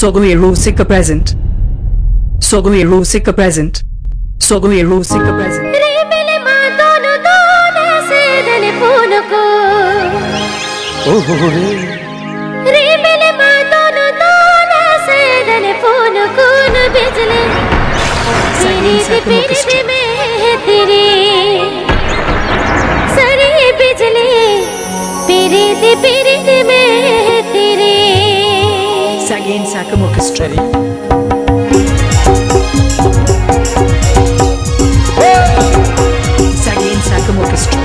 Sogai Rusika present. Sogai Rusika present. Sogai Rusika present. Again, Sakam Orchestra. Again, Sakam Orchestra.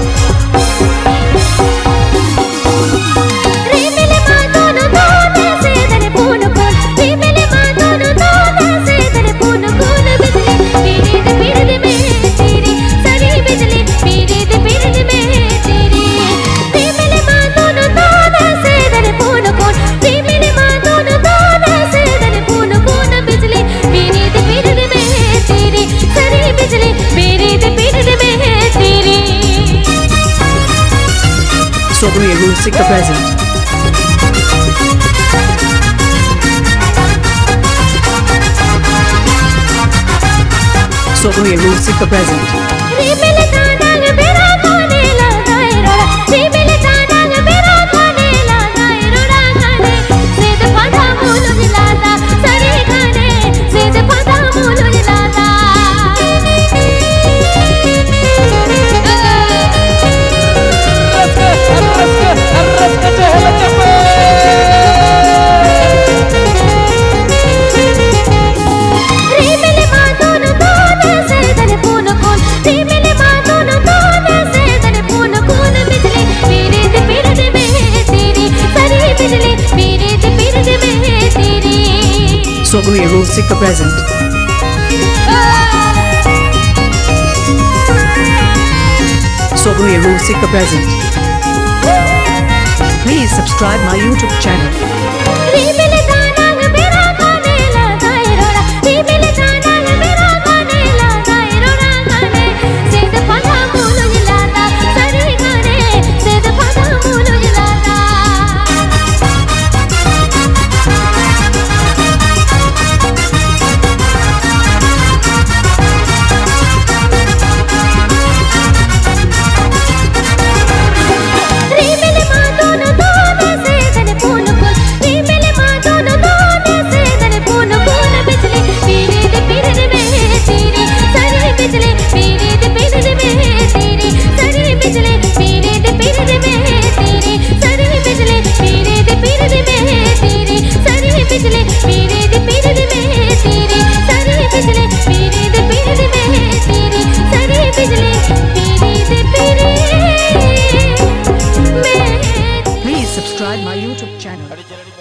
Sogai Rusika present. Sogai Rusika present. Sogai Rusika present. Sogai Rusika present. Please subscribe my YouTube channel. Please subscribe my YouTube channel.